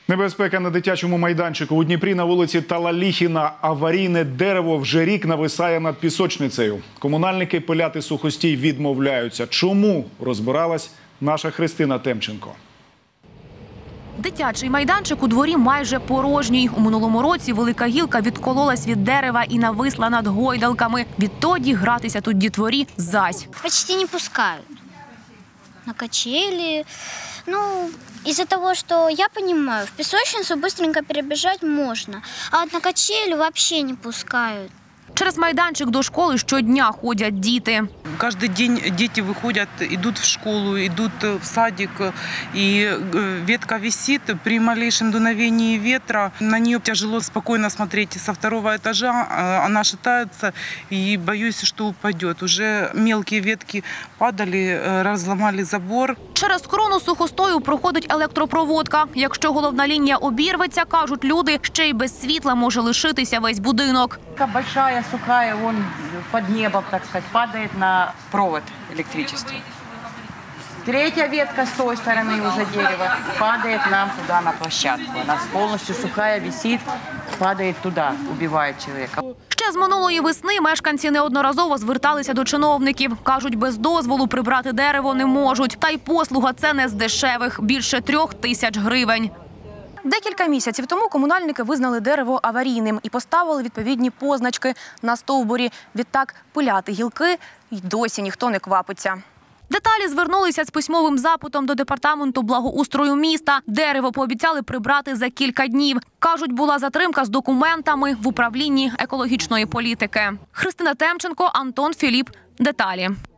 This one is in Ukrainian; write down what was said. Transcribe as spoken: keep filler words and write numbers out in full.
Небезпека на дитячому майданчику. У Дніпрі на вулиці Талаліхіна аварійне дерево вже рік нависає над пісочницею. Комунальники пиляти сухостій відмовляються. Чому? Розбиралась наша Христина Темченко. Дитячий майданчик у дворі майже порожній. У минулому році велика гілка відкололась від дерева і нависла над гойдалками. Відтоді гратися тут дітворі зась. Почти не пускають на качели. Ну, из-за того, что я понимаю, в песочницу быстренько перебежать можно, а вот на качели вообще не пускают. Через майданчик до школи щодня ходять діти. Каждый день дети выходят, идут в школу, идут в садик, и ветка висит. При малейшем дуновении ветра на нее тяжело спокойно смотреть со второго этажа. Она шатается, и боюсь, что упадет. Уже мелкие ветки падали, разломали забор. Через крону сухостою проходить електропроводка. Якщо головна лінія обірветься, кажуть люди, ще й без світла може лишитися весь будинок. Большая, сухая, вон под небом, так сказать, падает на провод электричества. Третья ветка с той стороны уже дерева падает нам туда на площадку. Она полностью сухая, висит, падает туда, убивает человека. Ще з минулої весни мешканці неодноразово зверталися до чиновників. Кажуть, без дозволу прибрати дерево не можуть. Та й послуга це не з дешевих – більше трьох тисяч гривень. Декілька місяців тому комунальники визнали дерево аварійним і поставили відповідні позначки на стовбурі. Відтак пиляти гілки й досі ніхто не квапиться. Деталі звернулися з письмовим запитом до департаменту благоустрою міста. Дерево пообіцяли прибрати за кілька днів. Кажуть, була затримка з документами в управлінні екологічної політики. Христина Темченко, Антон Філіп. Деталі.